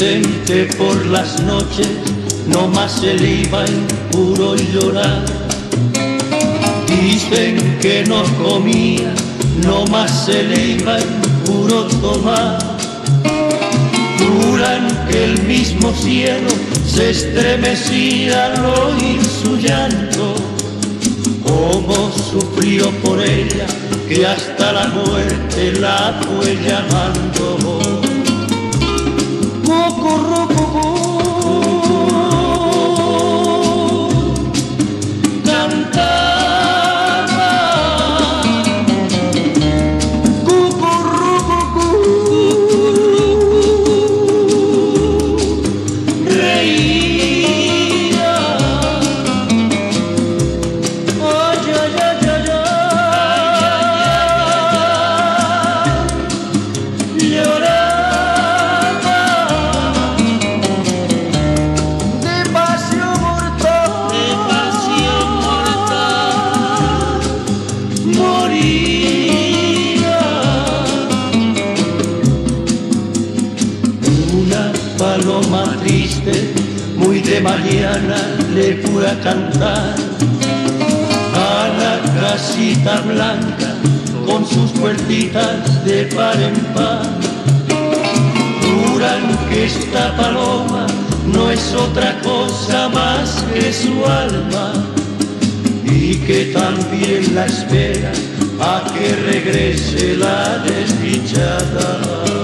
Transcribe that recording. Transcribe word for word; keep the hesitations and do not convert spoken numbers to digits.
Dicen que por las noches no más se le iba en puro llorar. Dicen que no comía, no más se le iba en puro tomar. Juran que el mismo cielo se estremecía al oír su llanto. Cómo sufrió por ella, que hasta la muerte la fue llamando. Paloma triste, muy de mañana le fue a cantar a la casita blanca con sus puertitas de par en par. Juran que esta paloma no es otra cosa más que su alma, y que también la espera a que regrese la desdichada.